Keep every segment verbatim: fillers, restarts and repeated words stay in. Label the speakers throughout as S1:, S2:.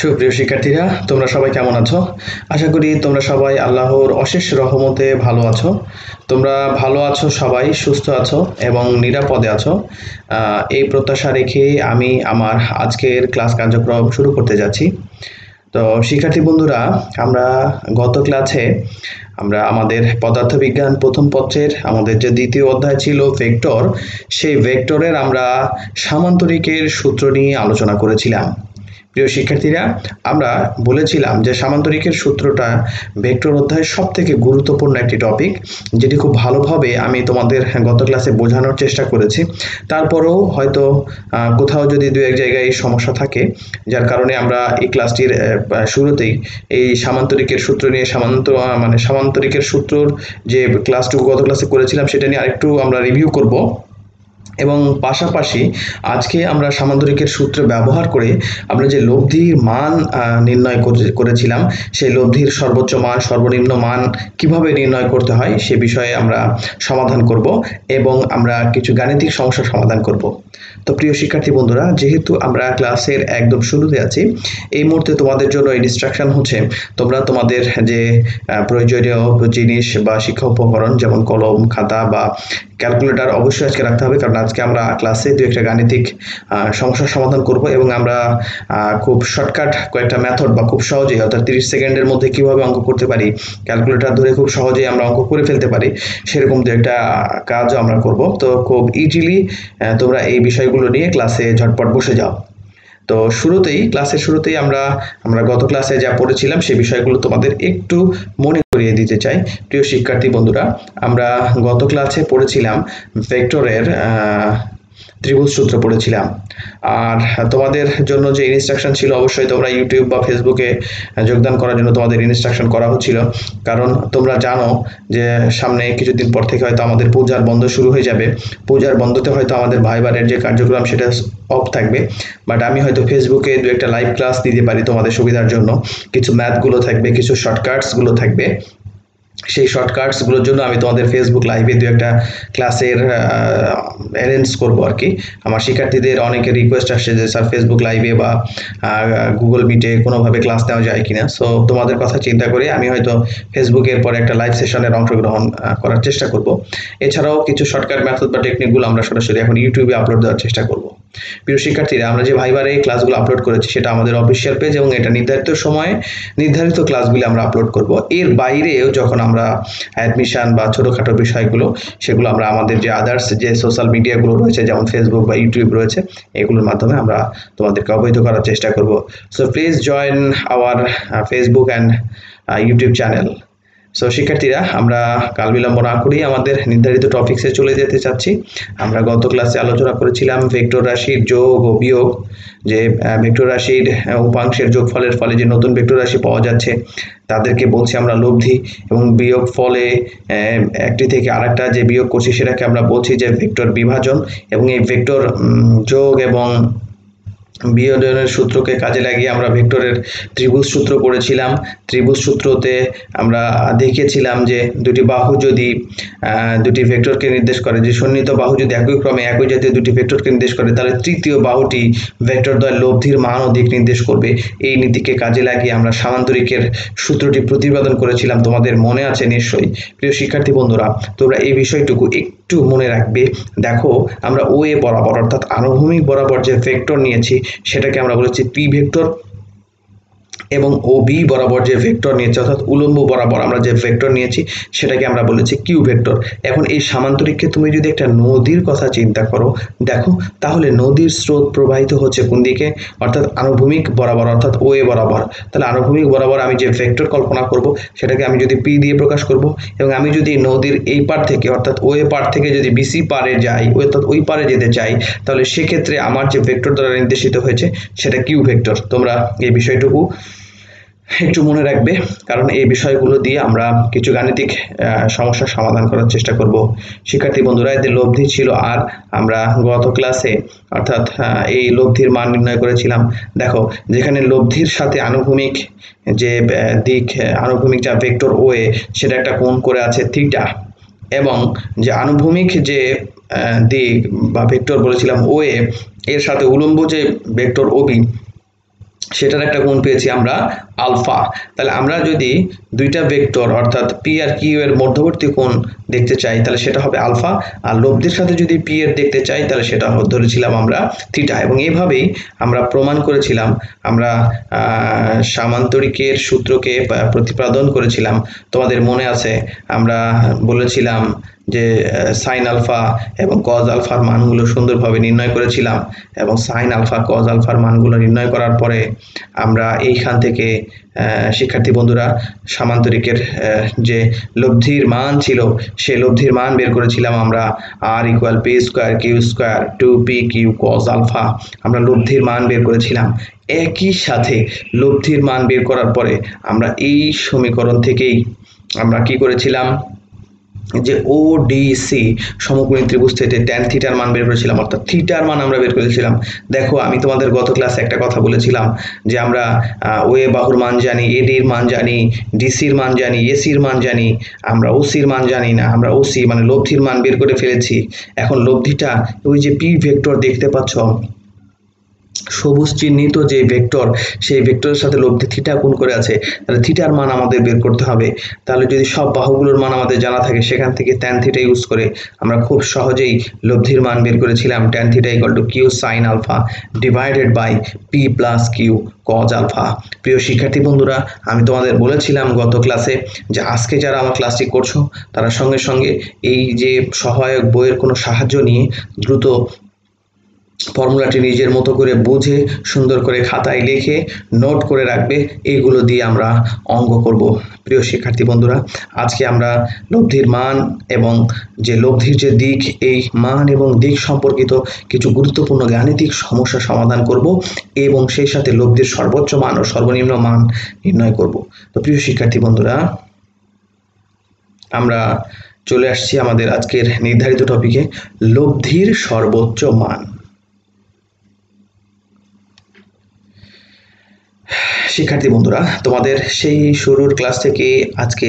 S1: সুপ্রিয় শিক্ষার্থীরা, তোমরা সবাই কেমন আছো? আশা করি তোমরা সবাই আল্লাহর অশেষ রহমতে ভালো আছো। তোমরা ভালো আছো, সবাই সুস্থ আছো এবং নিরাপদে আছো, এই প্রত্যাশা রেখে আমি আমার আজকের ক্লাস কার্যক্রম শুরু করতে যাচ্ছি। তো শিক্ষার্থী বন্ধুরা, আমরা গত ক্লাসে আমরা আমাদের পদার্থবিজ্ঞান প্রথম পত্রের আমাদের যে দ্বিতীয় অধ্যায় ছিল ভেক্টর, সেই ভেক্টরের আমরা সামান্তরিকের সূত্র নিয়ে আলোচনা করেছিলাম। প্রিয় শিক্ষার্থীরা, আমরা বলেছিলাম যে সামান্তরিকের সূত্রটা ভেক্টর অধ্যায়ের সব থেকে গুরুত্বপূর্ণ একটি টপিক, যেটি খুব ভালোভাবে আমি তোমাদের গত ক্লাসে বোঝানোর চেষ্টা করেছি। তারপরেও হয়তো কোথাও যদি দু এক জায়গায় সমস্যা থাকে, যার কারণে আমরা এই ক্লাসটির শুরুতেই এই সামান্তরিকের সূত্র নিয়ে সামান্ত মানে সামান্তরিকের সূত্রর যে ক্লাসটুকু গত ক্লাসে করেছিলাম সেটা নিয়ে আরেকটু আমরা রিভিউ করব। এবং পাশাপাশি আজকে আমরা সামান্তরিকের সূত্র ব্যবহার করে আমরা যে লব্ধির মান নির্ণয় করেছিলাম, সেই লব্ধির সর্বোচ্চ মান সর্বনিম্ন মান কিভাবে নির্ণয় করতে হয় সে বিষয়ে আমরা সমাধান করব এবং আমরা কিছু গাণিতিক সমস্যার সমাধান করব। তো প্রিয় শিক্ষার্থী বন্ধুরা, যেহেতু আমরা ক্লাসের একদম শুরুতে আছি, এই মুহূর্তে তোমাদের জন্য ইনস্ট্রাকশন হচ্ছে তোমরা তোমাদের যে প্রয়োজনীয় জিনিস বা শিক্ষা উপকরণ যেমন কলম, খাতা বা ক্যালকুলেটর অবশ্যই আজকে রাখতে হবে, কারণ আজকে আমরা ক্লাসে দু একটা গাণিতিক সমস্যার সমাধান করব এবং আমরা খুব শর্টকাট কয়েকটা মেথড বা খুব সহজেই অর্থাৎ তিরিশ সেকেন্ডের মধ্যে কিভাবে অঙ্ক করতে পারি, ক্যালকুলেটর ধরে খুব সহজেই আমরা অঙ্ক করে ফেলতে পারি, সেরকম দু একটা কাজও আমরা করব। তো খুব ইজিলি তোমরা এই বিষয়গুলো নিয়ে ক্লাসে ঝটপট বসে যাও। তো শুরুতেই ক্লাসের শুরুতেই আমরা আমরা গত ক্লাসে যা পড়েছিলাম সেই বিষয়গুলো তোমাদের একটু মনে করিয়ে দিতে চাই। প্রিয় শিক্ষার্থী বন্ধুরা, আমরা গত ক্লাসে পড়েছিলাম ভেক্টরের ত্রিভুজ সূত্র পড়েছিলাম। আর তোমাদের জন্য যে ইনস্ট্রাকশন ছিল, অবশ্যই তোমরা ইউটিউব বা ফেসবুকে যোগদান করার জন্য তোমাদের ইনস্ট্রাকশন করা হচ্ছিল, কারণ তোমরা জানো যে সামনে কিছুদিন পর থেকে হয়তো আমাদের পূজার বন্ধ শুরু হয়ে যাবে। পূজার বন্ধতে হয়তো আমাদের ভাইবারের যে কার্যক্রম সেটা অফ থাকবে, বাট আমি হয়তো ফেসবুকে দু একটা লাইভ ক্লাস দিতে পারি তোমাদের সুবিধার জন্য। কিছু ম্যাথগুলো থাকবে, কিছু শর্টকাটসগুলো থাকবে, সেই শর্টকাটসগুলোর জন্য আমি তোমাদের ফেসবুক লাইভে দু একটা ক্লাসের অ্যারেঞ্জ করবো আর কি। আমার শিক্ষার্থীদের অনেকের রিকোয়েস্ট আসছে যে স্যার ফেসবুক লাইভে বা গুগল মিটে কোনোভাবে ক্লাস নেওয়া যায় কিনা। সো তোমাদের কথা চিন্তা করে আমি হয়তো ফেসবুকের পরে একটা লাইভ সেশনের অংশগ্রহণ করার চেষ্টা করব। এছাড়াও কিছু শর্টকাট মেথড বা টেকনিকগুলো আমরা সরাসরি এখন ইউটিউবে আপলোড দেওয়ার চেষ্টা করব। প্রিয় শিক্ষার্থীরা, আমরা যে ভাইবারে এই ক্লাসগুলো আপলোড করেছি সেটা আমাদের অফিসিয়াল পেজ এবং এটা নির্ধারিত সময়ে নির্ধারিত ক্লাসগুলি আমরা আপলোড করব। এর বাইরেও যখন আমরা অ্যাডমিশন বা ছোটোখাটো বিষয়গুলো সেগুলো আমরা আমাদের যে আদার্স যে সোশ্যাল মিডিয়াগুলো রয়েছে যেমন ফেসবুক বা ইউটিউব রয়েছে, এগুলোর মাধ্যমে আমরা তোমাদেরকে অবহিত করার চেষ্টা করব। So please join our Facebook and YouTube channel. So শিক্ষার্থীরা, আমরা কাল বিলম্ব না করেই আমাদের নির্ধারিত টপিক্সে চলে যেতে চাচ্ছি। আমরা গত ক্লাসে আলোচনা করেছিলাম ভেক্টর রাশির যোগ ও বিয়োগ, যে ভেক্টর রাশির উপাংশের যোগফলের ফলে যে নতুন ভেক্টর রাশি পাওয়া যাচ্ছে তাদেরকে বলছি আমরা লব্ধি, এবং বিয়োগ ফলে একটি থেকে আরেকটা যে বিয়োগ করছি সেটাকে আমরা বলছি যে ভেক্টর বিভাজন। এবং এই ভেক্টর যোগ এবং বিয়োজনের সূত্রকে কাজে লাগিয়ে আমরা ভেক্টরের ত্রিভুজ সূত্র পড়েছিলাম। ত্রিভুজ সূত্রতে আমরা দেখিয়েছিলাম যে দুটি বাহু যদি দুটি ভেক্টরকে নির্দেশ করে, যে সন্নিহিত বাহু যদি একই ক্রমে একই জাতীয় দুটি ভেক্টরকে নির্দেশ করে, তাহলে তৃতীয় বাহুটি ভেক্টরদ্বয়ের লব্ধির মান ও দিক নির্দেশ করবে। এই নীতিকে কাজে লাগিয়ে আমরা সামান্তরিকের সূত্রটি প্রতিপাদন করেছিলাম, তোমাদের মনে আছে নিশ্চয়ই। প্রিয় শিক্ষার্থী বন্ধুরা, তোমরা এই বিষয়টুকু একটু মনে রাখবে। দেখো, আমরা ও এ বরাবর অর্থাৎ আনুভূমিক বরাবর যে ভেক্টর নিয়েছি সেটাকে আমরা বলেছি পি ভেক্টর, এবং ও বি বরাবর যে ভেক্টর নিয়েছি অর্থাৎ উলম্ব বরাবর আমরা যে ভেক্টর নিয়েছি সেটাকে আমরা বলেছি কিউ ভেক্টর। এখন এই সামান্তরিককে তুমি যদি একটা নদীর কথা চিন্তা করো, দেখো তাহলে নদীর স্রোত প্রবাহিত হচ্ছে কোন দিকে, অর্থাৎ আনুভূমিক বরাবর অর্থাৎ ও এ বরাবর। তাহলে আনুভূমিক বরাবর আমি যে ভেক্টর কল্পনা করব সেটাকে আমি যদি পি দিয়ে প্রকাশ করব, এবং আমি যদি নদীর এই পার থেকে অর্থাৎ ও এ পার থেকে যদি বিসি পারে যাই অর্থাৎ ওই পারে যেতে চাই, তাহলে সেক্ষেত্রে আমার যে ভেক্টর দ্বারা নির্দেশিত হয়েছে সেটা কিউ ভেক্টর। তোমরা এই বিষয়টুকু একটু মনে রাখবে, কারণ এই বিষয়গুলো দিয়ে আমরা কিছু গাণিতিক সমস্যার সমাধান করার চেষ্টা করব। শিক্ষার্থী বন্ধুরা, এদের লব্ধি ছিল আর আমরা গত ক্লাসে অর্থাৎ এই লব্ধির মান নির্ণয় করেছিলাম। দেখো, যেখানে লব্ধির সাথে আনুভূমিক যে দিক আনুভূমিক যা ভেক্টর ও এ সেটা একটা কোণ করে আছে থিটা, এবং যে আনুভূমিক যে দিক বা ভেক্টর বলেছিলাম ও এ এর সাথে উলম্ব যে ভেক্টর ও বি সেটার একটা কোণ পেয়েছি আমরা আলফা। তাহলে আমরা যদি দুইটা ভেক্টর অর্থাৎ পি আর কিউ এর মধ্যবর্তী কোণ দেখতে চাই তাহলে সেটা হবে আলফা, আর লব্ধির সাথে যদি পি এর দেখতে চাই তাহলে সেটা ধরেছিলাম আমরা থিটা। এবং এইভাবেই আমরা প্রমাণ করেছিলাম, আমরা সামান্তরিকের সূত্রকে প্রতিপাদন করেছিলাম। তোমাদের মনে আছে আমরা বলেছিলাম যে সাইন আলফা এবং কজ আলফার মানগুলো সুন্দরভাবে নির্ণয় করেছিলাম, এবং সাইন আলফা কজ আলফার মানগুলো নির্ণয় করার পরে আমরা এইখান থেকে শিক্ষার্থী বন্ধুরা সামান্তরিকের যে লব্ধির মান ছিল সেই লব্ধির মান বের করেছিলাম আমরা R equal p square q square two p q cos alpha. আমরা লব্ধির মান বের করেছিলাম। একই সাথে লব্ধির মান বের করার পরে আমরা এই সমীকরণ থেকেই আমরা কি করেছিলাম যে ও ডি সি সমকোণী ত্রিভুজ থেকে ট্যান থিটার মান বের করেছিলাম, অর্থাৎ থিটার মান আমরা বের করেছিলাম। দেখো আমি তোমাদের গত ক্লাসে একটা কথা বলেছিলাম যে আমরা ওয়ে বাহুর মান জানি, এডির মান জানি, ডিসির মান জানি, এসির মান জানি, আমরা ওসির মান জানি না। আমরা ওসি মানে লব্ধির মান বের করে ফেলেছি। এখন লব্ধিটা ওই যে পি ভেক্টর দেখতে পাচ্ছ সবুজ চিহ্নিত যে ভেক্টর, সেই ভেক্টরের সাথে লব্ধি থিটা কোণ করে আছে, তাহলে থিটার মান আমাদের বের করতে হবে। তাহলে যদি সব বাহুগুলোর মান আমাদের জানা থাকে সেখান থেকে ট্যান থিটা ইউজ করে আমরা খুব সহজেই লব্ধির মান বের করেছিলাম। Tan theta equal to q sine alpha divided by p plus q cos alpha. প্রিয় শিক্ষার্থী বন্ধুরা, আমি তোমাদের বলেছিলাম গত ক্লাসে যে আজকে যারা আমার ক্লাসটি করছো তারা সঙ্গে সঙ্গে এই যে সহায়ক বইয়ের কোনো সাহায্য নিয়ে দ্রুত ফর্মুলাটি নিজের মতো করে বুঝে সুন্দর করে খাতায় লিখে নোট করে রাখবে। এইগুলো দিয়ে আমরা অঙ্ক করব। প্রিয় শিক্ষার্থী বন্ধুরা, আজকে আমরা লব্ধির মান এবং যে লব্ধির যে দিক, এই মান এবং দিক সম্পর্কিত কিছু গুরুত্বপূর্ণ গাণিতিক সমস্যা সমাধান করব এবং সেই সাথে লব্ধির সর্বোচ্চ মান ও সর্বনিম্ন মান নির্ণয় করব। তো প্রিয় শিক্ষার্থী বন্ধুরা, আমরা চলে আসছি আমাদের আজকের নির্ধারিত টপিকে, লব্ধির সর্বোচ্চ মান। শিক্ষার্থী বন্ধুরা, তোমাদের সেই শুরুর ক্লাস থেকে আজকে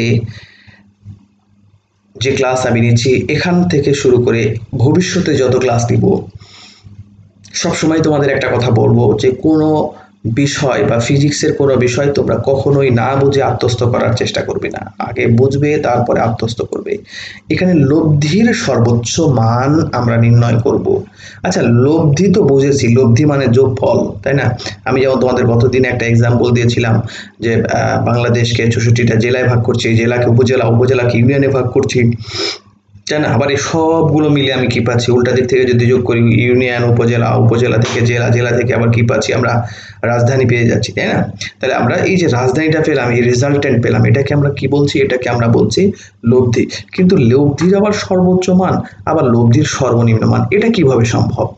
S1: যে ক্লাস আমি নিচ্ছি এখান থেকে শুরু করে ভবিষ্যতে যত ক্লাস দিব সবসময় তোমাদের একটা কথা বলবো যে কোনো বিষয় বা ফিজিক্সের কোনো বিষয় তোমরা কখনোই না বুঝে আত্মস্থ করার চেষ্টা করবে না, আগে বুঝবে তারপরে আত্মস্থ করবে। এখানে লব্ধির সর্বোচ্চ মান আমরা নির্ণয় করব। আচ্ছা, লব্ধি তো বুঝেছি, লব্ধি মানে যোগফল, তাই না? আমি যেমন তোমাদের গতদিন একটা এক্সাম্পল দিয়েছিলাম যে বাংলাদেশকে চৌষট্টিটা জেলায় ভাগ করছি, জেলাকে উপজেলা, উপজেলাকে ইউনিয়নে ভাগ করছি, তাই না? আবার এই সবগুলো মিলে আমি কি পাচ্ছি, উল্টা দিক থেকে যদি যোগ করি ইউনিয়ন, উপজেলা, উপজেলা থেকে জেলা, জেলা থেকে আবার কি পাচ্ছি আমরা রাজধানী পেয়ে যাচ্ছি, তাই না? তাহলে আমরা এই যে রাজধানীটা পেলাম, এই রেজাল্টেন্ট পেলাম, এটাকে আমরা কি বলছি? এটাকে আমরা বলছি লব্ধি। কিন্তু লব্ধির আবার সর্বোচ্চ মান আবার লব্ধির সর্বনিম্ন মান, এটা কিভাবে সম্ভব?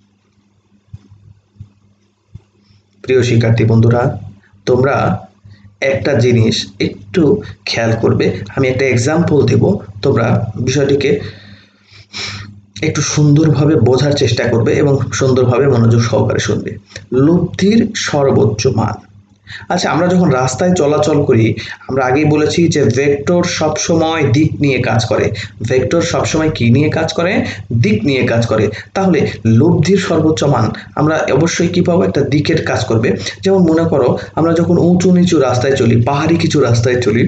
S1: প্রিয় শিক্ষার্থী বন্ধুরা, তোমরা একটা জিনিস একটু খেয়াল করবে, আমি একটা এক্সাম্পল দেব, তোমরা বিষয়টিকে একটু সুন্দরভাবে বোঝার চেষ্টা করবে এবং সুন্দরভাবে মনোযোগ সহকারে শুনবে। লব্ধির সর্বোচ্চ মান। আচ্ছা, আমরা যখন রাস্তায় চলাচল করি আমরা আগেই বলেছি যে ভেক্টর সবসময় দিক নিয়ে কাজ করে। ভেক্টর সবসময় কি নিয়ে কাজ করে? দিক নিয়ে কাজ করে। তাহলে লব্ধির সর্বোচ্চ মান আমরা অবশ্যই কি পাবো? একটা দিকের কাজ করবে। যেমন মনে করো আমরা যখন উঁচু নিচু রাস্তায় চলি, পাহাড়ি কিছু রাস্তায় চলি,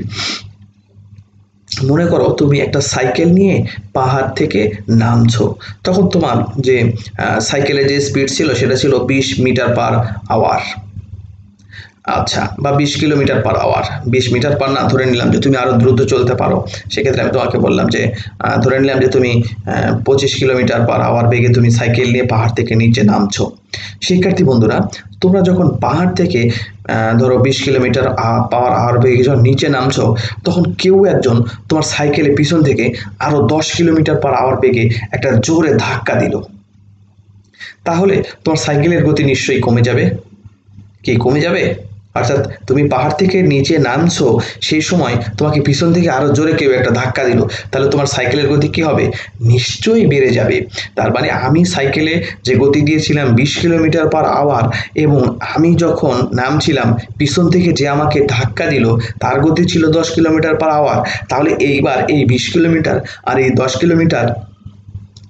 S1: মনে করো তুমি একটা সাইকেল নিয়ে পাহাড় থেকে নামছো, তখন তোমার যে সাইকেলের যে স্পিড ছিল সেটা ছিল বিশ মিটার পার আওয়ার। আচ্ছা, বা বিশ কিলোমিটার পার আওয়ার, বিশ মিটার পার না, ধরে নিলাম যে তুমি আরো দ্রুত চলতে পারো, সেক্ষেত্রে আমি তোমাকে বললাম যে ধরে নিলাম যে তুমি পঁচিশ কিলোমিটার পার আওয়ার বেগে তুমি সাইকেল নিয়ে পাহাড় থেকে নিচে নামছো। শিক্ষার্থী বন্ধুরা, তোমরা যখন পাহাড় থেকে ধরো বিশ কিলোমিটার পার আওয়ার বেগে যখন নিচে নামছো, তখন কেউ একজন তোমার সাইকেলের পিছন থেকে আরো দশ কিলোমিটার পার আওয়ার বেগে একটা জোরে ধাক্কা দিল, তাহলে তোমার সাইকেলের গতি নিশ্চয়ই কমে যাবে। কি কমে যাবে? অর্থাৎ তুমি পাহাড় থেকে নিচে নামছো, সেই সময় তোমাকে পিছন থেকে আরো জোরে কেউ একটা ধাক্কা দিল, তাহলে তোমার সাইকেলের গতি কি হবে? নিশ্চয়ই বেড়ে যাবে। তার মানে আমি সাইকেলে যে গতি দিয়েছিলাম বিশ কিলোমিটার পার আওয়ার, এবং আমি যখন নামছিলাম পিছন থেকে যে আমাকে ধাক্কা দিল তার গতি ছিল দশ কিলোমিটার পার আওয়ার। তাহলে এইবার এই বিশ কিলোমিটার আর এই দশ কিলোমিটার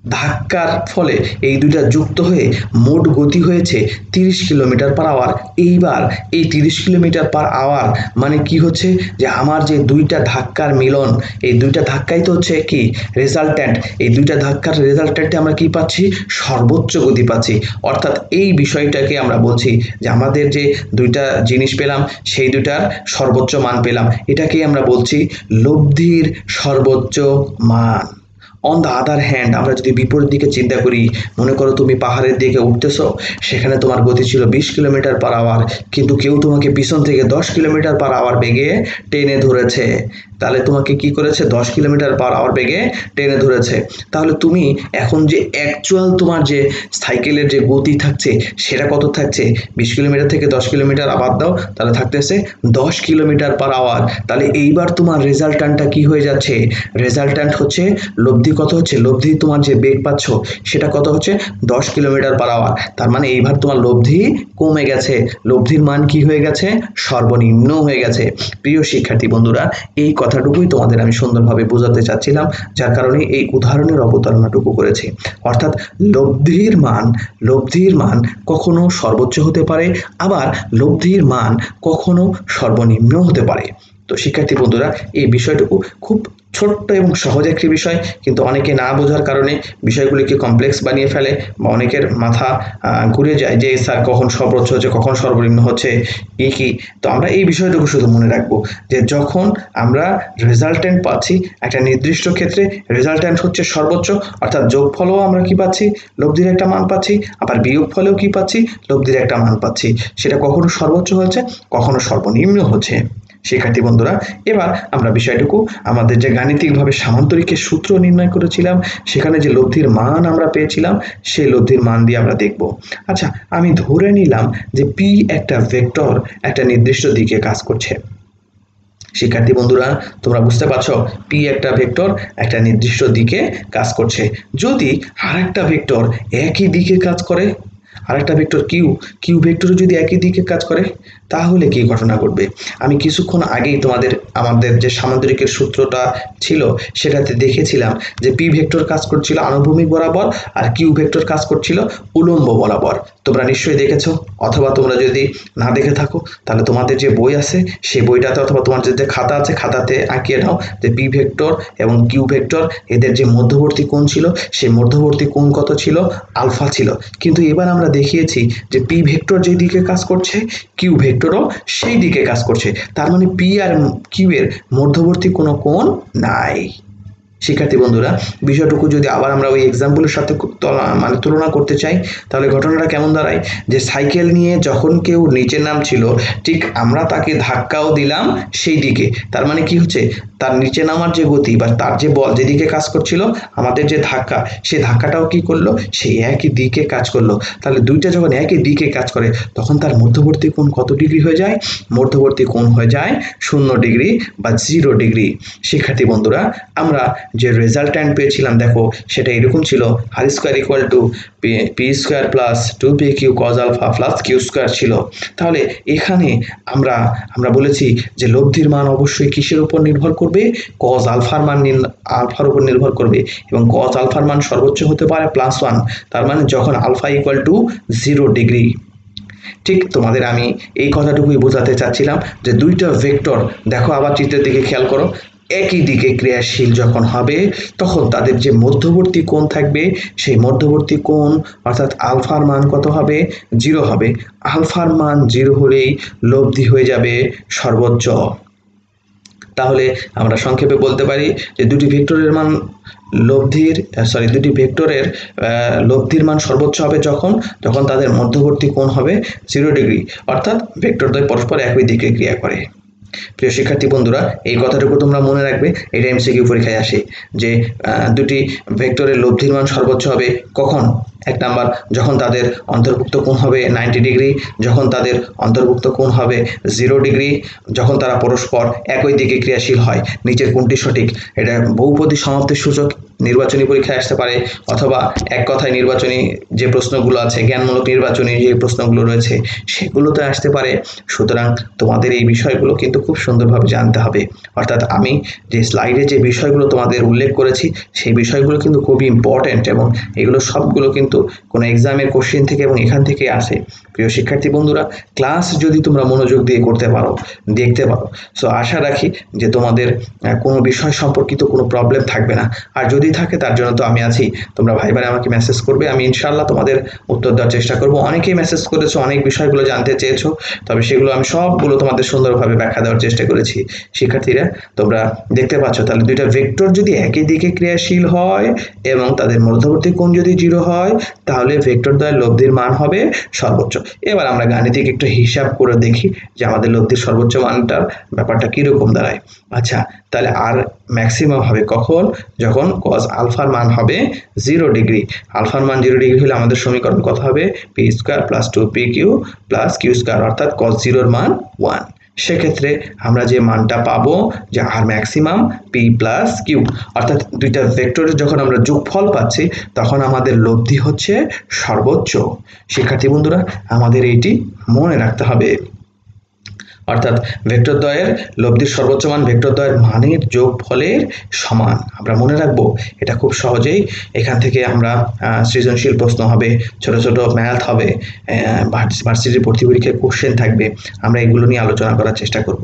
S1: ধাক্কার ফলে এই দুইটা যুক্ত হয়ে মোট গতি হয়েছে তিরিশ কিলোমিটার পার আওয়ার। এইবার এই তিরিশ কিলোমিটার পার আওয়ার মানে কি হচ্ছে, যে আমার যে দুইটা ধাক্কার মিলন, এই দুইটা ধাক্কাই তো হচ্ছে কি রেজাল্ট্যান্ট। এই দুইটা ধাক্কার রেজাল্ট্যান্টে আমরা কি পাচ্ছি, সর্বোচ্চ গতি পাচ্ছি। অর্থাৎ এই বিষয়টাকে আমরা বলছি যে আমাদের যে দুইটা জিনিস পেলাম সেই দুইটার সর্বোচ্চ মান পেলাম, এটাকেই আমরা বলছি লব্ধির সর্বোচ্চ মান। অন দ্য আদার হ্যান্ড, আমরা যদি বিপরীত দিকে চিন্তা করি, মনে করো তুমি পাহাড়ের দিকে উঠতেছো, সেখানে তোমার গতি ছিল বিশ কিলোমিটার পার আওয়ার, কিন্তু কেউ তোমাকে পিছন থেকে দশ কিলোমিটার পার আওয়ার বেগে টেনে ধরেছে। তাহলে তোমাকে কি করেছে, দশ কিলোমিটার পার আওয়ার বেগে টেনে ধরেছে। তাহলে তুমি এখন যে অ্যাকচুয়াল তোমার যে সাইকেলের যে গতি থাকছে সেটা কত থাকছে, বিশ কিলোমিটার থেকে দশ কিলোমিটার আবার দাও, তাহলে থাকতেছে দশ কিলোমিটার পার আওয়ার। তাহলে এইবার তোমার রেজাল্ট্যান্টটা কি হয়ে যাচ্ছে, রেজাল্ট্যান্ট হচ্ছে লব্ধি কত হচ্ছে, লব্ধি তোমার যে বেগ পাচ্ছ সেটা কত হচ্ছে, দশ কিলোমিটার পার আওয়ার। তার মানে এইবার তোমার লব্ধি কমে গেছে, লব্ধির মান কি হয়ে গেছে, সর্বনিম্ন হয়ে গেছে। প্রিয় শিক্ষার্থী বন্ধুরা, এই কথাটুকুই তোমাদের আমি সুন্দরভাবে বোঝাতে চাচ্ছিলাম, যার কারণে এই উদাহরণের অবতারণাটুকু করেছি। অর্থাৎ লব্ধির মান লব্ধির মান কখনো সর্বোচ্চ হতে পারে, আবার লব্ধির মান কখনো সর্বনিম্ন হতে পারে। তো শিক্ষার্থী বন্ধুরা, এই বিষয়টুকু খুব ছোট্ট এবং সহজ একটি বিষয়, কিন্তু অনেকে না বোঝার কারণে বিষয়গুলিকে কমপ্লেক্স বানিয়ে ফেলে, বা অনেকের মাথা ঘুরে যায় যে স্যার কখন সর্বোচ্চ হচ্ছে কখন সর্বনিম্ন হচ্ছে এই কি। তো আমরা এই বিষয়টুকু শুধু মনে রাখবো যে যখন আমরা রেজাল্ট্যান্ট পাচ্ছি একটা নির্দিষ্ট ক্ষেত্রে, রেজাল্ট্যান্ট হচ্ছে সর্বোচ্চ, অর্থাৎ যোগফলেও আমরা কি পাচ্ছি, লব্ধির একটা মান পাচ্ছি, আবার বিয়োগ ফলেও কি পাচ্ছি, লব্ধির একটা মান পাচ্ছি। সেটা কখনো সর্বোচ্চ হচ্ছে কখনো সর্বনিম্ন হচ্ছে। শিক্ষার্থী বন্ধুরা, এবার আমরা বিষয়টুকু আমাদের যে গাণিতিকভাবে সামান্তরিকের সূত্র নির্ণয় করেছিলাম, সেখানে যে লব্ধির মান আমরা পেয়েছিলাম সেই লব্ধির মান দিয়ে আমরা দেখব। আচ্ছা, আমি ধরে নিলাম যে পি একটা ভেক্টর একটা নির্দিষ্ট দিকে কাজ করছে। শিক্ষার্থী বন্ধুরা, তোমরা বুঝতে পারছো, পি একটা ভেক্টর একটা নির্দিষ্ট দিকে কাজ করছে। যদি আরেকটা ভেক্টর একই দিকে কাজ করে, আরেকটা ভেক্টর কিউ কিউ ভেক্টর যদি একই দিকে কাজ করে, তাহলে কি ঘটনা ঘটবে। আমি কিছুক্ষণ আগেই তোমাদের আমাদের যে সামান্তরিকের সূত্রটা ছিল সেটাতে দেখেছিলাম যে পি ভেক্টর কাজ করছিল আনুভূমিক বরাবর, আর কিউ ভেক্টর কাজ করছিল উলম্ব বরাবর। তোমরা নিশ্চয়ই দেখেছো, অথবা তোমরা যদি না দেখে থাকো তাহলে তোমাদের যে বই আছে সেই বইটাতে, অথবা তোমার যে খাতা আছে খাতাতে আঁকিয়ে নাও যে পি ভেক্টর এবং কিউ ভেক্টর এদের যে মধ্যবর্তী কোণ ছিল সেই মধ্যবর্তী কোণ কত ছিল, আলফা ছিল। কিন্তু এবার আমরা দেখিয়েছি যে পি ভেক্টর যেই দিকে কাজ করছে কিউ ভেক্টরও সেই দিকে কাজ করছে। তার মানে পি আর কিউ এর মধ্যবর্তী কোনো কোণ নাই। শিক্ষার্থী বন্ধুরা, বিষয়টুকু যদি আবার আমরা ওই এক্সাম্পলের সাথে মানে তুলনা করতে চাই, তাহলে ঘটনাটা কেমন দাঁড়ায়, যে সাইকেল নিয়ে যখন কেউ নিচে নামছিল, ঠিক আমরা তাকে ধাক্কাও দিলাম সেই দিকে। তার মানে কি হচ্ছে, তার নিচে নামার যে গতি বা তার যে বল যেদিকে কাজ করছিল, আমাদের যে ধাক্কা, সেই ধাক্কাটাও কি করলো, সেই একই দিকে কাজ করলো। তাহলে দুইটা যখন একই দিকে কাজ করে তখন তার মধ্যবর্তী কোণ কত ডিগ্রি হয়ে যায়, মধ্যবর্তী কোণ হয়ে যায় শূন্য ডিগ্রি বা জিরো ডিগ্রি। শিক্ষার্থী বন্ধুরা, আমরা যে রেজাল্ট্যান্ট পেয়েছিলাম দেখো সেটা এরকম ছিল, R square equal to p square plus two p q cos alpha plus q square ছিল। তাহলে এখানে আমরা আমরা বলেছি যে লব্ধির মান অবশ্যই কিসের উপর নির্ভর করবে, কজ আলফার মান আলফার উপর নির্ভর করবে, এবং কজ আলফার মান সর্বোচ্চ হতে পারে প্লাস ওয়ান। তার মানে যখন alpha equal to zero degree. ঠিক তোমাদের আমি এই কথাটুকুই বোঝাতে চাচ্ছিলাম যে দুইটা ভেক্টর, দেখো আবার চিত্রের দিকে খেয়াল করো, একই দিকে ক্রিয়াশীল যখন হবে তখন তাদের যে মধ্যবর্তী কোণ থাকবে সেই মধ্যবর্তী কোণ অর্থাৎ আলফার মান কত হবে, জিরো হবে। আলফার মান জিরো হলেই লব্ধি হয়ে যাবে সর্বোচ্চ। তাহলে আমরা সংক্ষেপে বলতে পারি যে দুটি ভেক্টরের মান লব্ধির সরি দুটি ভেক্টরের লব্ধির মান সর্বোচ্চ হবে যখন যখন তাদের মধ্যবর্তী কোণ হবে জিরো ডিগ্রি, অর্থাৎ ভেক্টরদ্বয় পরস্পর একই দিকে ক্রিয়া করে। প্রিয় শিক্ষার্থী বন্ধুরা, এই কথাটুকু তোমরা মনে রাখবে, এটা এমসিকিউ পরীক্ষায় আসে যে দুটি ভেক্টরের লব্ধির মান সর্বোচ্চ হবে কখন, এক নাম্বার যখন তাদের অন্তর্ভুক্ত কোণ হবে নাইনটি ডিগ্রি, যখন তাদের অন্তর্ভুক্ত কোণ হবে জিরো ডিগ্রি, যখন তারা পরস্পর একই দিকে ক্রিয়াশীল হয়। নিচের কোনটি সঠিক? এটা বহুপদী সমাপ্তির সূচক নির্বাচনী পরীক্ষায় আসতে পারে, অথবা এক কথায় নির্বাচনী যে প্রশ্নগুলো আছে, জ্ঞানমূলক নির্বাচনী যে প্রশ্নগুলো রয়েছে সেগুলোতে আসতে পারে। সুতরাং তোমাদের এই বিষয়গুলো কিন্তু খুব সুন্দরভাবে জানতে হবে। অর্থাৎ আমি যে স্লাইডে যে বিষয়গুলো তোমাদের উল্লেখ করেছি সেই বিষয়গুলো কিন্তু খুবই ইম্পর্টেন্ট, এবং এগুলো সবগুলো কিন্তু কোনো এক্সামের কোশ্চেন থেকে এবং এখান থেকে আসে। প্রিয় শিক্ষার্থী বন্ধুরা, ক্লাস যদি তোমরা মনোযোগ দিয়ে করতে পারো, দেখতে পারো, সো আশা রাখি যে তোমাদের কোনো বিষয় সম্পর্কিত কোনো প্রবলেম থাকবে না। আর যদি থাকে তার জন্য তো আমি আছি, তোমরা ভাইবারে আমাকে মেসেজ করবে, আমি ইনশাআল্লাহ তোমাদের উত্তর দেওয়ার চেষ্টা করব। অনেকেই মেসেজ করেছো, অনেক বিষয়গুলো জানতে চেয়েছো, তবে সেগুলো আমি সবগুলো তোমাদের সুন্দরভাবে ব্যাখ্যা দেওয়ার চেষ্টা করেছি। শিক্ষার্থীরা তোমরা দেখতে পাচ্ছ, তাহলে দুইটা ভেক্টর যদি একই দিকে ক্রিয়াশীল হয় এবং তাদের মধ্যবর্তী কোণ যদি জিরো হয়, তাহলে ভেক্টর দ্বয়ের লব্ধির মান হবে সর্বোচ্চ। এবার আমরা গাণিতিক একটু হিসাব করে দেখি যে আমাদের লব্ধির সর্বোচ্চ মানটার ব্যাপারটা কিরকম দাঁড়ায়। আচ্ছা, তাহলে আর ম্যাক্সিমাম হবে কখন? যখন কজ আলফার মান হবে জিরো ডিগ্রি। আলফার মান জিরো ডিগ্রি হলে আমাদের সমীকরণ কত হবে? P square plus two p q plus q square, অর্থাৎ কজ জিরোর মান ওয়ান। সেক্ষেত্রে আমরা যে মানটা পাবো যে R maximum p plus q, অর্থাৎ দুইটা ভেক্টরের যখন আমরা যোগফল পাচ্ছি তখন আমাদের লব্ধি হচ্ছে সর্বোচ্চ। শিক্ষার্থী বন্ধুরা, আমাদের এইটি মনে রাখতে হবে। অর্থাৎ ভেক্টর দ্বয়ের লব্ধির সর্বোচ্চ মান ভেক্টর দ্বয়ের মানের যোগফলের সমান। আমরা মনে রাখবো এটা খুব সহজেই। এখান থেকে আমরা সৃজনশীল প্রশ্ন হবে, ছোট ছোট ম্যাথ হবে, ভার্সিটির ভর্তি পরীক্ষায় কোশ্চেন থাকবে, আমরা এগুলো নিয়ে আলোচনা করার চেষ্টা করব।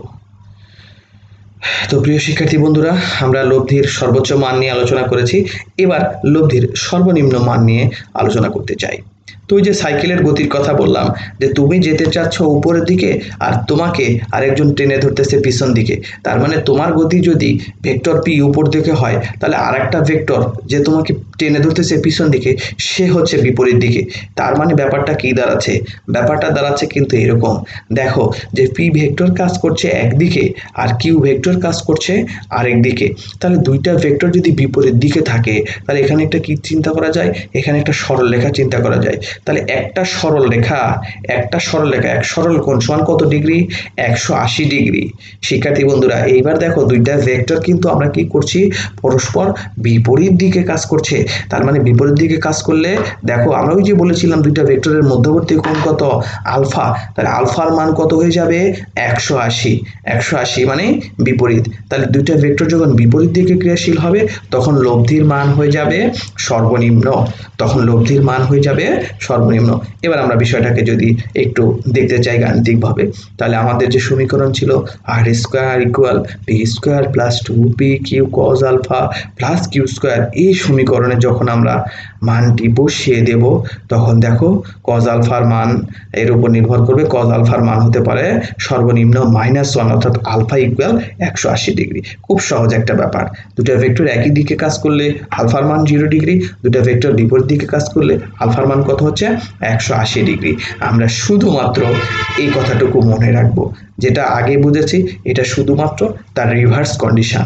S1: তো প্রিয় শিক্ষার্থী বন্ধুরা, আমরা লব্ধির সর্বোচ্চ মান নিয়ে আলোচনা করেছি, এবার লব্ধির সর্বনিম্ন মান নিয়ে আলোচনা করতে চাই। তুই যে সাইকেলের গতির কথা বললাম, যে তুমি যেতে চাচ্ছ উপরের দিকে আর তোমাকে আরেকজন টেনে ধরতেছে পিছন দিকে, তার মানে তোমার গতি যদি ভেক্টর পি উপর দিকে হয়, তাহলে আরেকটা ভেক্টর যে তোমাকে টেনে ধরতেছে পিছন দিকে সে হচ্ছে বিপরীত দিকে। তার মানে ব্যাপারটা কি দাঁড়াচ্ছে? ব্যাপারটা দাঁড়াচ্ছে কিন্তু এরকম, দেখো যে পি ভেক্টর কাজ করছে একদিকে আর কিউ ভেক্টর কাজ করছে আরেক দিকে। তাহলে দুইটা ভেক্টর যদি বিপরীত দিকে থাকে, তাহলে এখানে একটা কি চিন্তা করা যায়? এখানে একটা সরল রেখা চিন্তা করা যায়। তাহলে একটা সরল রেখা একটা সরল রেখা এক সরল কোণ সমান কত ডিগ্রি? একশো আশি ডিগ্রি। শিক্ষার্থী বন্ধুরা, এইবার দেখো দুইটা ভেক্টর কিন্তু আমরা কি করছি? পরস্পর বিপরীত দিকে কাজ করছে। তার মানে বিপরীত দিকে কাজ করলে দেখো, আমরা ওই যে বলেছিলাম দুইটা ভেক্টরের মধ্যবর্তী কোণ কত? আলফা। তাহলে আলফার মান কত হয়ে যাবে? একশো আশি। একশো আশি মানে বিপরীত। তাহলে দুইটা ভেক্টর যখন বিপরীত দিকে ক্রিয়াশীল হবে তখন লব্ধির মান হয়ে যাবে সর্বনিম্ন। তখন লব্ধির মান হয়ে যাবে সর্বনিম্ন। এবার আমরা বিষয়টাকে যদি একটু দেখতে চাই গাণিতিকভাবে, তাহলে আমাদের যে সমীকরণ ছিল R square equal p square plus two p q cos alpha plus q square, এই সমীকরণে যখন আমরা মানটি বসিয়ে দেব তখন দেখো কজ আলফার মান এর উপর নির্ভর করবে। কজ আলফার মান হতে পারে সর্বনিম্ন মাইনাস ওয়ান, অর্থাৎ আলফা ইকুয়াল একশো আশি ডিগ্রি। খুব সহজ একটা ব্যাপার। দুটা ভেক্টর একই দিকে কাজ করলে আলফার মান জিরো ডিগ্রি, দুটা ভেক্টর বিপরীত দিকে কাজ করলে আলফার মান কত হচ্ছে? একশো আশি ডিগ্রি। আমরা শুধুমাত্র এই কথাটুকু মনে রাখবো, যেটা আগে বুঝেছি এটা শুধুমাত্র তার রিভার্স কন্ডিশন।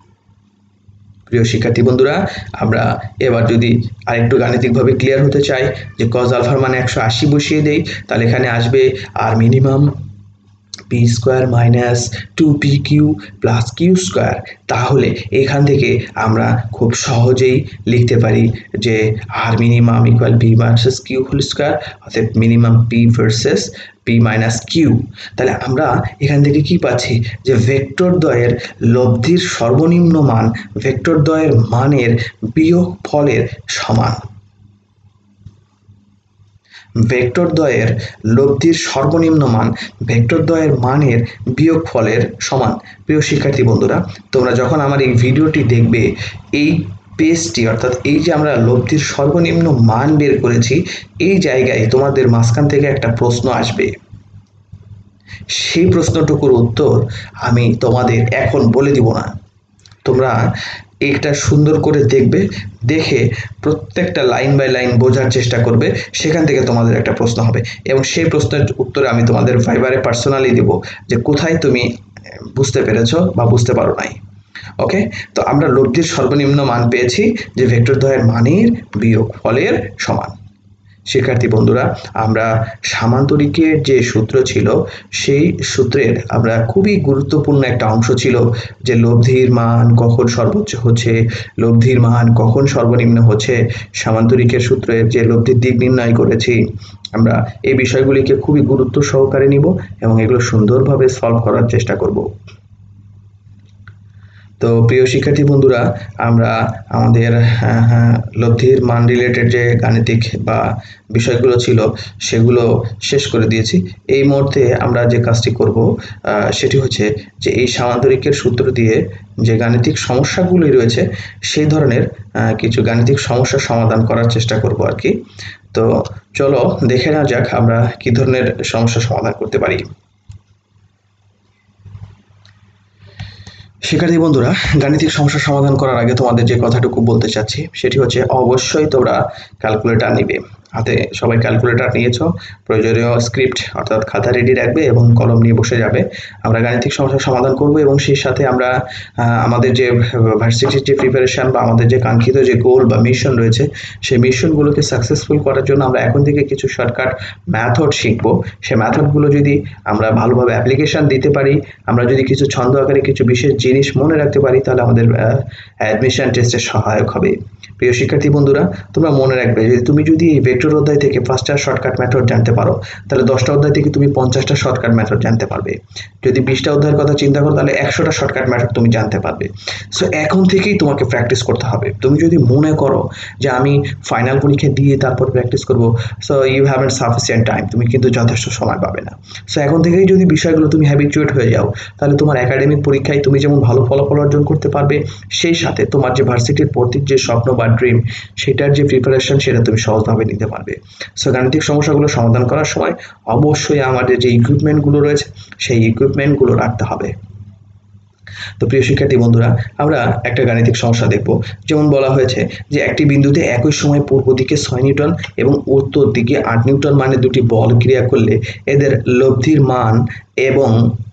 S1: প্রিয় শিক্ষার্থী বন্ধুরা, আমরা এবার যদি আরেকটু গাণিতিকভাবে ক্লিয়ার হতে চাই যে কজ আলফার মানে একশো আশি বসিয়ে দেই, তাহলে এখানে আসবে R minimum p square minus two p q plus q square. তাহলে এখান থেকে আমরা খুব সহজেই লিখতে পারি যে R minimum equal p versus q whole square, অর্থাৎ minimum p versus p minus q. তাহলে আমরা এখান থেকে কি পাচ্ছি? যে ভেক্টর দ্বয়ের লব্ধির সর্বনিম্ন মান ভেক্টর দ্বয়ের মানের বিয়োগ ফলের সমান। ভেক্টর দ্বয়ের লব্ধির সর্বনিম্ন মান ভেক্টর দ্বয়ের মানের বিয়োগ ফলের সমান। প্রিয় শিক্ষার্থী বন্ধুরা, তোমরা যখন আমার এই ভিডিওটি দেখবে, এই পেজটি অর্থাৎ এই যে আমরা লব্ধির সর্বনিম্ন মান বের করেছি, এই জায়গায় তোমাদের মাঝখান থেকে একটা প্রশ্ন আসবে। সেই প্রশ্নটুকুর উত্তর আমি তোমাদের এখন বলে দিব না, তোমরা এটা সুন্দর করে দেখবে, দেখে প্রত্যেকটা লাইন বাই লাইন বোঝার চেষ্টা করবে। সেখান থেকে তোমাদের একটা প্রশ্ন হবে এবং সেই প্রশ্নের উত্তরে আমি তোমাদের ভাইবারে পার্সোনালি দেব যে কোথায় তুমি বুঝতে পেরেছো বা বুঝতে পারো নাই। ওকে, তো আমরা লব্ধির সর্বনিম্ন মান পেয়েছি যে ভেক্টর দ্বয়ের মানের বিয়োগ ফলের সমান। শিক্ষার্থী বন্ধুরা, আমরা সামান্তরিকের যে সূত্র ছিল সেই সূত্রের আমরা খুবই গুরুত্বপূর্ণ একটা অংশ ছিল যে লব্ধির মান কখন সর্বোচ্চ হচ্ছে, লব্ধির মান কখন সর্বনিম্ন হচ্ছে, সামান্তরিকের সূত্রের যে লব্ধির দিক নির্ণয় করেছি, আমরা এই বিষয়গুলিকে খুবই গুরুত্ব সহকারে নিব এবং এগুলো সুন্দরভাবে সলভ করার চেষ্টা করব। তো প্রিয় শিক্ষার্থী বন্ধুরা, আমরা আমাদের লব্ধির মান রিলেটেড যে গাণিতিক বা বিষয়গুলো ছিল সেগুলো শেষ করে দিয়েছি। এই মুহূর্তে আমরা যে কাজটি করব সেটি হচ্ছে যে এই সামান্তরিকের সূত্র দিয়ে যে গাণিতিক সমস্যাগুলি রয়েছে সেই ধরনের কিছু গাণিতিক সমস্যার সমাধান করার চেষ্টা করব আর কি। তো চলো দেখে নেওয়া যাক আমরা কি ধরনের সমস্যা সমাধান করতে পারি। শিক্ষার্থী বন্ধুরা, গাণিতিক সমস্যা সমাধান করার আগে তোমাদের যে কথাটুকু বলতে চাচ্ছি সেটি হচ্ছে অবশ্যই তোমরা ক্যালকুলেটর নিবে। হাতে সবাই ক্যালকুলেটর নিয়েছো, প্রয়োজনীয় স্ক্রিপ্ট অর্থাৎ খাতা রেডি রাখবে এবং কলম নিয়ে বসে যাবে। আমরা গাণিতিক সমস্যা সমাধান করব এবং সেই সাথে আমরা আমাদের যে ভার্সিটির যে প্রিপারেশন বা আমাদের যে কাঙ্ক্ষিত যে গোল বা মিশন রয়েছে সেই মিশনগুলোকে সাকসেসফুল করার জন্য আমরা এখন থেকে কিছু শর্টকাট মেথড শিখবো। সেই মেথডগুলো যদি আমরা ভালোভাবে অ্যাপ্লিকেশন দিতে পারি, আমরা যদি কিছু ছন্দ আকারে কিছু বিশেষ জিনিস মনে রাখতে পারি, তাহলে আমাদের অ্যাডমিশন টেস্টে সহায়ক হবে। প্রিয় শিক্ষার্থী বন্ধুরা, তোমরা মনে রাখবে যে তুমি যদি এই ভেক্টর অধ্যায় থেকে পাঁচটা শর্টকাট মেথড জানতে পারো তাহলে দশটা অধ্যায় থেকে তুমি পঞ্চাশটা শর্টকাট মেথড জানতে পারবে। যদি বিশটা অধ্যায়ের কথা চিন্তা করো তাহলে একশোটা শর্টকাট মেথড তুমি জানতে পারবে। সো এখন থেকেই তোমাকে প্র্যাকটিস করতে হবে। তুমি যদি মনে করো যে আমি ফাইনাল পরীক্ষা দিয়ে তারপর প্র্যাকটিস করব, so you haven't sufficient time, তুমি কিন্তু যথেষ্ট সময় পাবে না। সো এখন থেকেই যদি বিষয়গুলো তুমি হ্যাবিচুয়েট হয়ে যাও তাহলে তোমার একাডেমিক পরীক্ষায় তুমি যেমন ভালো ফলাফল অর্জন করতে পারবে, সেই সাথে তোমার যে ভার্সিটির ভর্তির যে স্বপ্ন বা ড্রিম সেটার যে প্রিপারেশন সেটা তুমি সহজভাবে নিতে পারবে। সো গাণিতিক সমস্যাগুলো সমাধান করার সময় অবশ্যই আমাদের যে ইকুইপমেন্টগুলো রয়েছে সেই ইকুইপমেন্টগুলো রাখতে হবে। তো প্রিয় শিক্ষার্থী বন্ধুরা, আমরা একটা গাণিতিক সমস্যা দেখব। যেমন বলা হয়েছে যে একটি বিন্দুতে একই সময় পূর্ব দিকে ছয় নিউটন এবং উত্তর দিকে আট নিউটন মানে দুটি বল ক্রিয়া করলে এদের লব্ধির মান এবং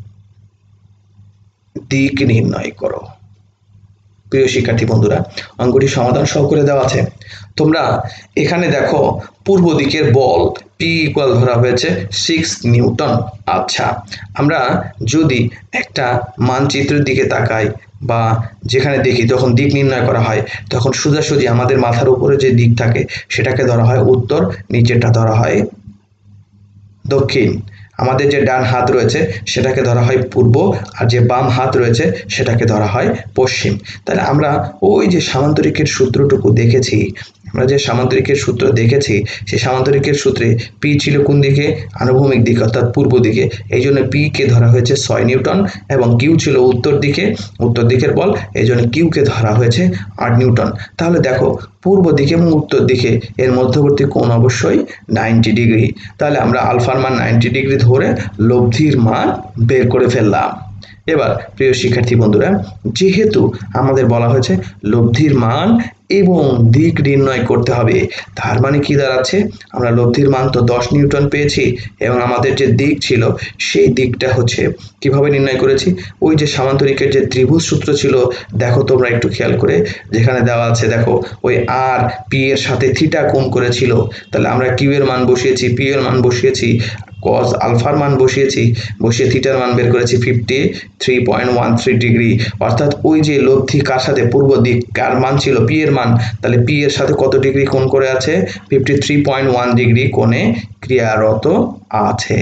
S1: দিক নির্ণয় করো। প্রিয় শিক্ষার্থী বন্ধুরা, অঙ্কটি সমাধান সহ করে দেওয়া আছে। তোমরা এখানে দেখো পূর্ব দিকের বল পি ইকুয়াল ধরা হয়েছে সিক্স নিউটন। আচ্ছা, আমরা যদি একটা মানচিত্রের দিকে তাকাই বা যেখানে দেখি যখন দিক নির্ণয় করা হয় তখন সোজাসুজি আমাদের মাথার উপরে যে দিক থাকে সেটাকে ধরা হয় উত্তর, নিচেরটা ধরা হয় দক্ষিণ। আমাদের যে ডান হাত রয়েছে সেটাকে ধরা হয় পূর্ব আর যে বাম হাত রয়েছে সেটাকে ধরা হয় পশ্চিম। তাহলে আমরা ওই যে সামান্তরিকের সূত্রটুকু দেখেছি, আমরা যে সামান্তরিকের সূত্র দেখেছি সেই সামান্তরিকের সূত্রে পি ছিল কোন দিকে? আনুভূমিক দিকে অর্থাৎ পূর্ব দিকে। এই জন্য পি কে ধরা হয়েছে ছয় নিউটন এবং কিউ ছিল উত্তর দিকে, উত্তর দিকের বল, এই জন্য কিউ কে ধরা হয়েছে আট নিউটন। তাহলে দেখো পূর্ব দিকে এবং উত্তর দিকে এর মধ্যবর্তী কোণ অবশ্যই নাইনটি ডিগ্রি। তাহলে আমরা আলফার মান নাইনটি ডিগ্রি ধরে লব্ধির মান বের করে ফেললাম। এবার প্রিয় শিক্ষার্থী বন্ধুরা, যেহেতু আমাদের বলা হয়েছে লব্ধির মান এবং দিক নির্ণয় করতে হবে, তার মানে কি দাঁড়াচ্ছে? আমরা লব্ধির মান তো দশ নিউটন পেয়েছি এবং আমাদের যে দিক ছিল সেই দিকটা হচ্ছে কিভাবে নির্ণয় করেছি? ওই যে সামান্তরিকের যে ত্রিভুজ সূত্র ছিল, দেখো তোমরা একটু খেয়াল করে, যেখানে দেওয়া আছে দেখো ওই আর পি এর সাথে থিটা কোণ করেছিল। তাহলে আমরা কিউ এর মান বসিয়েছি, পি এর মান বসিয়েছি, কজ আলফার মান বসিয়েছি, বসিয়ে থিটার মান বের করেছি fifty three point one three degree. অর্থাৎ ওই যে লব্ধি কার সাথে? পূর্ব দিক কার মান ছিল? পি এর মান। তাহলে পি এর সাথে কত ডিগ্রি কোণ করে আছে? Fifty three point one degree কোণে ক্রিয়ারত আছে।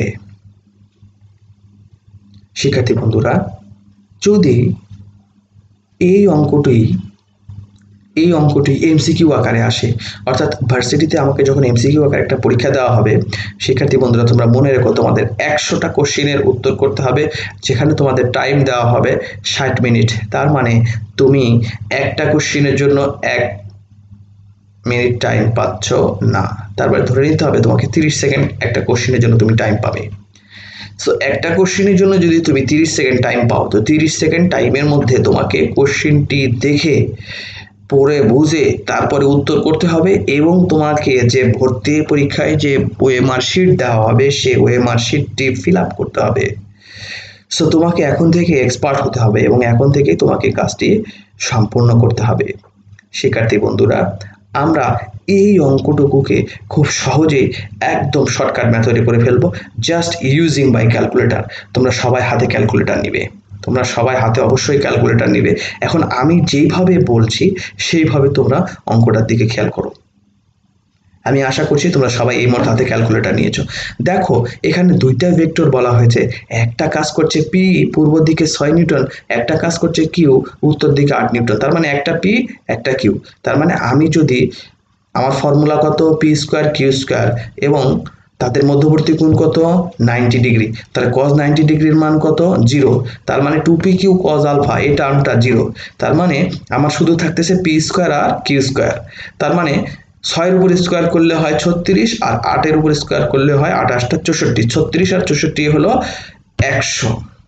S1: শিক্ষার্থী বন্ধুরা, যদি এই অঙ্কটি এই অঙ্কটি এমসিকিউ আকারে আসে, অর্থাৎ ভার্সিটিতে আমাকে যখন এমসিকিউ আকারে একটা পরীক্ষা দেওয়া হবে, শিক্ষার্থী বন্ধুরা তোমরা মনে রেখো তোমাদের একশোটা কোশ্চেনের উত্তর করতে হবে, যেখানে তোমাদের টাইম দেওয়া হবে ষাট মিনিট। তার মানে তুমি একটা কোশ্চেনের জন্য এক মিনিট টাইম পাচ্ছ না, তারপরে ধরে নিতে হবে তোমাকে তিরিশ সেকেন্ড একটা কোশ্চেনের জন্য তুমি টাইম পাবে। সো একটা কোশ্চেনের জন্য যদি তুমি তিরিশ সেকেন্ড টাইম পাও, তো তিরিশ সেকেন্ড টাইমের মধ্যে তোমাকে কোশ্চেনটি দেখে পড়ে বুঝে তারপরে উত্তর করতে হবে এবং তোমাকে যে ভর্তি পরীক্ষায় যে ওএমআর শিট দেওয়া হবে সেই ওএমআর শিটটি ফিল আপ করতে হবে। সো তোমাকে এখন থেকে এক্সপার্ট হতে হবে এবং এখন থেকেই তোমাকে কাজটি সম্পূর্ণ করতে হবে। শিক্ষার্থী বন্ধুরা, আমরা এই অঙ্কটুকুকে খুব সহজেই একদম শর্টকাট মেথডে করে ফেলবো জাস্ট ইউজিং বাই ক্যালকুলেটর। তোমরা সবাই হাতে ক্যালকুলেটর নিবে, তোমরা সবাই হাতে অবশ্যই ক্যালকুলেটর নিবে। এখন আমি যেইভাবে বলছি সেইভাবে তোমরা অঙ্কটার দিকে খেয়াল করো। আমি আশা করছি তোমরা সবাই এই মুহূর্তে হাতে ক্যালকুলেটর নিয়েছো। দেখো এখানে দুইটা ভেক্টর বলা হয়েছে, একটা কাজ করছে পি পূর্ব দিকে ছয় নিউটন, একটা কাজ করছে কিউ উত্তর দিকে আট নিউটন। তার মানে একটা পি একটা কিউ। তার মানে আমি যদি আমার ফর্মুলা কত পি স্কোয়ার কিউ স্কোয়ার এবং তাদের মধ্যবর্তী কোণ কত নাইনটি ডিগ্রি, তাহলে কজ নাইনটি ডিগ্রির মান কত জিরো। তার মানে two p q cos alpha এই টার্মটা জিরো। তার মানে আমার শুধু থাকতেছে পি স্কোয়ার আর কিউ স্কোয়ার। তার মানে ছয়ের উপর স্কোয়ার করলে হয় ছত্রিশ আর আটের উপর স্কোয়ার করলে হয় আঠাশটা চৌষট্টি। ছত্রিশ আর চৌষট্টি হলো একশো।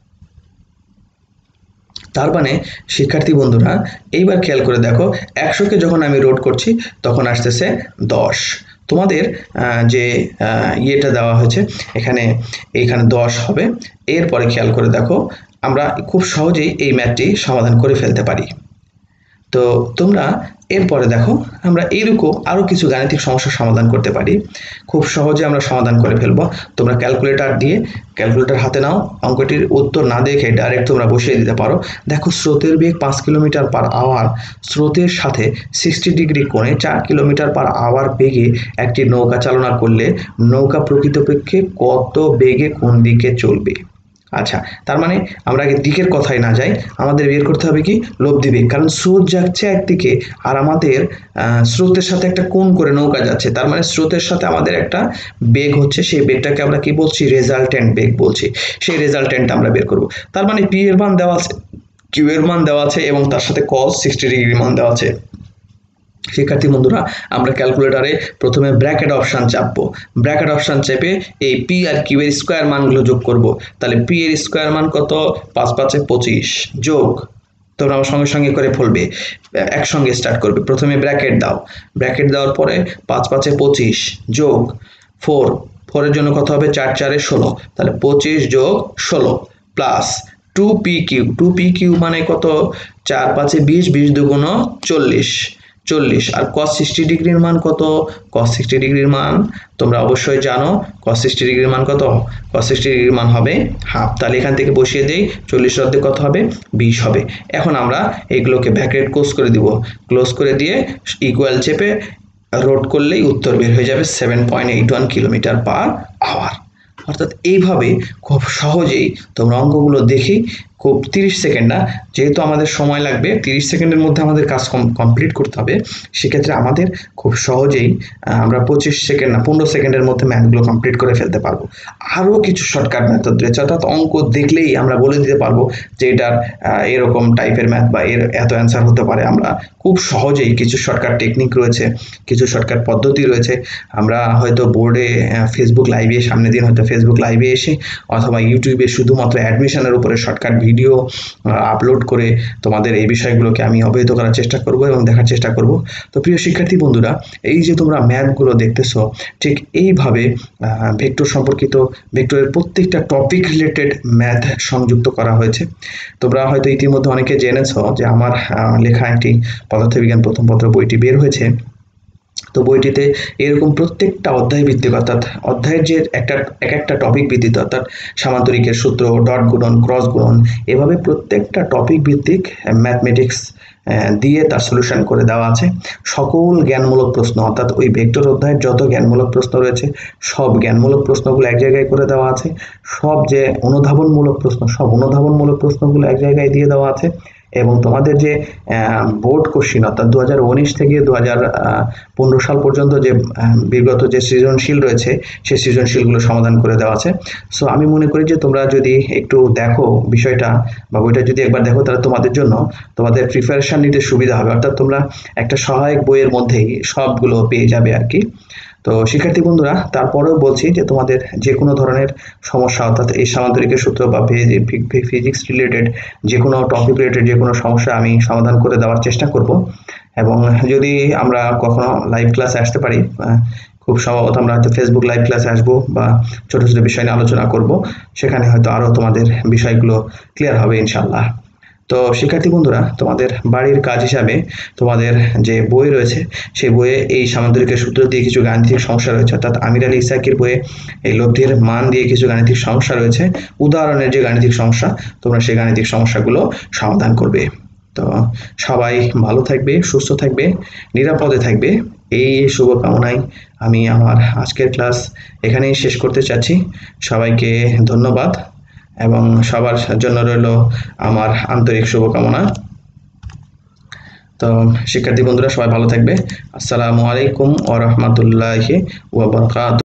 S1: তার মানে শিক্ষার্থী বন্ধুরা এইবার খেয়াল করে দেখো, একশোকে যখন আমি রোড করছি তখন আসতেছে দশ। তোমাদের যে ইয়েটা দেওয়া হয়েছে এখানে এইখানে দশ হবে। এরপরে খেয়াল করে দেখো আমরা খুব সহজেই এই ম্যাথটি সমাধান করে ফেলতে পারি। তো তোমরা এরপরে দেখো আমরা এইরকম আরও কিছু গাণিতিক সমস্যার সমাধান করতে পারি, খুব সহজে আমরা সমাধান করে ফেলবো। তোমরা ক্যালকুলেটর দিয়ে ক্যালকুলেটর হাতে নাও, অঙ্কটির উত্তর না দেখে ডাইরেক্ট তোমরা বসিয়ে দিতে পারো। দেখো স্রোতের বেগ পাঁচ কিলোমিটার পার আওয়ার, স্রোতের সাথে সিক্সটি ডিগ্রি কোণে চার কিলোমিটার পার আওয়ার বেগে একটি নৌকা চালনা করলে নৌকা প্রকৃতপক্ষে কত বেগে কোন দিকে চলবে। আচ্ছা, তার মানে আমরা আগে দিকের কথায় না যাই, আমাদের বের করতে হবে কি লব্ধি বেগ, কারণ স্রোত যাচ্ছে একদিকে আর আমাদের স্রোতের সাথে একটা কোণ করে নৌকা যাচ্ছে। তার মানে স্রোতের সাথে আমাদের একটা বেগ হচ্ছে, সেই বেগটাকে আমরা কি বলছি রেজাল্টেন্ট বেগ বলছি। সেই রেজাল্টেন্ট আমরা বের করব। তার মানে পি এর মান দেওয়া আছে, কিউ এর মান দেওয়া আছে এবং তার সাথে কস সিক্সটি ডিগ্রি মান দেওয়া আছে। শিক্ষার্থী বন্ধুরা আমরা ক্যালকুলেটরে প্রথমে ব্র্যাকেট অপশান চাপবো, ব্র্যাকেট অপশান চেপে এই পি আর কিউ এর স্কোয়ার মানগুলো যোগ করব। তাহলে পি এর স্কোয়ার মান কত পাঁচ পাঁচে পঁচিশ যোগ, তোমরা আমার সঙ্গে সঙ্গে করে ফেলবে, একসঙ্গে স্টার্ট করবে। প্রথমে ব্র্যাকেট দাও, ব্র্যাকেট দেওয়ার পরে পাঁচ পাঁচে পঁচিশ যোগ ফোর, ফোরের জন্য কত হবে চার চারে ষোলো, তাহলে পঁচিশ যোগ ষোলো plus two p q, two p q মানে কত চার পাঁচে বিশ, বিশ দুগুণ চল্লিশ, চল্লিশ। আর কস সিক্সটি ডিগ্রির মান কত, কস সিক্সটি ডিগ্রির মান তোমরা অবশ্যই জানো, কস সিক্সটি ডিগ্রির মান কত, কস সিক্সটি ডিগ্রির মান হবে হাফ। তাহলে এখান থেকে বসিয়ে দেই, চল্লিশ অর্ধে কত হবে বিশ হবে। এখন আমরা এইগুলোকে ব্র্যাকেট ক্লোজ করে দিব, ক্লোজ করে দিয়ে ইকুয়াল চেপে রোড করলেই উত্তর বের হয়ে যাবে seven point eight one kilometre per hour. অর্থাৎ এইভাবে খুব সহজেই তোমরা অঙ্কগুলো দেখেই খুব তিরিশ সেকেন্ড না, যেহেতু আমাদের সময় লাগবে তিরিশ সেকেন্ডের মধ্যে আমাদের কাজ কমপ্লিট করতে হবে, সেক্ষেত্রে আমাদের খুব সহজেই আমরা পঁচিশ সেকেন্ড না পনেরো সেকেন্ডের মধ্যে ম্যাথগুলো কমপ্লিট করে ফেলতে পারবো। আরও কিছু শর্টকাট মেথড রয়েছে, অর্থাৎ অঙ্ক দেখলেই আমরা বলে দিতে পারবো যে এটার এরকম টাইপের ম্যাথ বা এর এত অ্যান্সার হতে পারে। আমরা খুব সহজেই কিছু শর্টকাট টেকনিক রয়েছে, কিছু শর্টকাট পদ্ধতি রয়েছে। আমরা হয়তো বোর্ডে ফেসবুক লাইভে সামনে দিন হয়তো ফেসবুক লাইভে এসে অথবা ইউটিউবে শুধুমাত্র অ্যাডমিশনের উপরে শর্টকাট ভিডিও আপলোড করে তোমাদের এই বিষয়গুলোকে আমি অবহিত করার চেষ্টা করব এবং দেখার চেষ্টা করব। তো প্রিয় শিক্ষার্থী বন্ধুরা, এই যে তোমরা ম্যাথগুলো দেখতেছো ঠিক এইভাবে ভেক্টর সম্পর্কিত ভেক্টরের প্রত্যেকটা টপিক রিলেটেড ম্যাথ সংযুক্ত করা হয়েছে। তোমরা হয়তো ইতিমধ্যে অনেকে জেনেছো যে আমার লেখা একটি পদার্থবিজ্ঞান প্রথম পত্র বইটি বের হয়েছে। তো বইটিতে এরকম প্রত্যেকটা অধ্যায় ভিত্তিক, অর্থাৎ অধ্যায়ের যে একটা এক একটা টপিক ভিত্তিক, অর্থাৎ সামান্তরিকের সূত্র, ডট গুণন, ক্রস গুণন, এভাবে প্রত্যেকটা টপিক ভিত্তিক ম্যাথমেটিক্স দিয়ে তার সলিউশন করে দেওয়া আছে। সকল জ্ঞানমূলক প্রশ্ন, অর্থাৎ ওই ভেক্টর অধ্যায়ের যত জ্ঞানমূলক প্রশ্ন রয়েছে সব জ্ঞানমূলক প্রশ্নগুলো এক জায়গায় করে দেওয়া আছে। সব যে অনুধাবনমূলক প্রশ্ন সব অনুধাবনমূলক প্রশ্নগুলো এক জায়গায় দিয়ে দেওয়া আছে। এবং তোমাদের যে বোর্ড কোশ্চিন, অর্থাৎ দু হাজার উনিশ থেকে দু হাজার পনেরো সাল পর্যন্ত যে বিগত যে সৃজনশীল রয়েছে সেই সৃজনশীলগুলো সমাধান করে দেওয়া আছে। সো আমি মনে করি যে তোমরা যদি একটু দেখো বিষয়টা বা বইটা যদি একবার দেখো, তাহলে তোমাদের জন্য তোমাদের প্রিপারেশন নিতে সুবিধা হবে। অর্থাৎ তোমরা একটা সহায়ক বইয়ের মধ্যেই সবগুলো পেয়ে যাবে আর কি। তো শিক্ষার্থী বন্ধুরা, তারপরেও বলছি যে তোমাদের যে কোনো ধরনের সমস্যা, অর্থাৎ এই সামান্তরিকের সূত্র বা ফিজিক্স রিলেটেড যে কোনো টপিক রিলেটেড যে কোনো সমস্যা আমি সমাধান করে দেওয়ার চেষ্টা করব। এবং যদি আমরা কখনো লাইভ ক্লাসে আসতে পারি, খুব সম্ভবত আমরা হয়তো ফেসবুক লাইভ ক্লাসে আসবো বা ছোটো ছোটো বিষয় নিয়ে আলোচনা করব, সেখানে হয়তো আরও তোমাদের বিষয়গুলো ক্লিয়ার হবে ইনশাল্লাহ। তো শিক্ষার্থী বন্ধুরা, তোমাদের বাড়ির কাজ হিসাবে তোমাদের যে বই রয়েছে সেই বইয়ে এই সামান্তরিকের সূত্র দিয়ে কিছু গাণিতিক সমস্যা রয়েছে, অর্থাৎ আমির আলী ইসাকির বইয়ে এই লব্ধির মান দিয়ে কিছু গাণিতিক সমস্যা রয়েছে, উদাহরণের যে গাণিতিক সমস্যা, তোমরা সেই গাণিতিক সমস্যাগুলো সমাধান করবে। তো সবাই ভালো থাকবে, সুস্থ থাকবে, নিরাপদে থাকবে, এই শুভকামনায় আমি আমার আজকের ক্লাস এখানেই শেষ করতে চাচ্ছি। সবাইকে ধন্যবাদ এবং সবার জন্য রইল আমার আন্তরিক শুভকামনা। তো শিক্ষার্থী বন্ধুরা সবাই ভালো থাকবে। আসসালামু আলাইকুম ওয়া রাহমাতুল্লাহি ওয়া বারাকাতুহু।